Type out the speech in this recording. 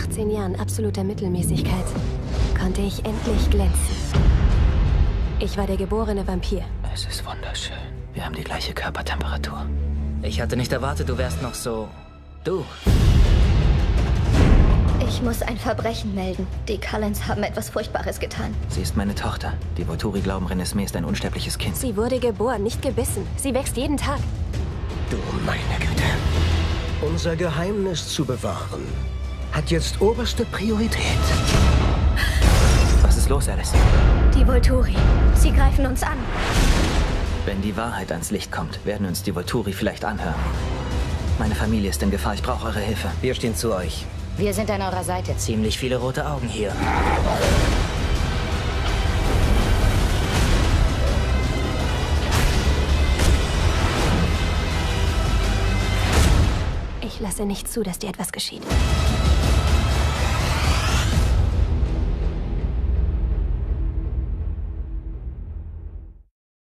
18 Jahren absoluter Mittelmäßigkeit konnte ich endlich glänzen. Ich war der geborene Vampir. Es ist wunderschön. Wir haben die gleiche Körpertemperatur. Ich hatte nicht erwartet, du wärst noch so... du. Ich muss ein Verbrechen melden. Die Cullens haben etwas Furchtbares getan. Sie ist meine Tochter. Die Volturi glauben, Renesmee ist ein unsterbliches Kind. Sie wurde geboren, nicht gebissen. Sie wächst jeden Tag. Du meine Güte. Unser Geheimnis zu bewahren hat jetzt oberste Priorität. Was ist los, Alice? Die Volturi. Sie greifen uns an. Wenn die Wahrheit ans Licht kommt, werden uns die Volturi vielleicht anhören. Meine Familie ist in Gefahr. Ich brauche eure Hilfe. Wir stehen zu euch. Wir sind an eurer Seite. Ziemlich viele rote Augen hier. Ich lasse nicht zu, dass dir etwas geschieht.